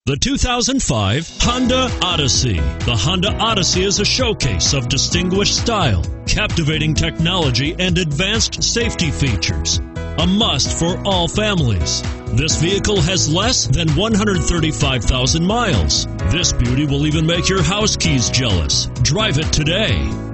The 2005 Honda Odyssey. The Honda Odyssey is a showcase of distinguished style, captivating technology, and advanced safety features. A must for all families. This vehicle has less than 135,000 miles. This beauty will even make your house keys jealous. Drive it today.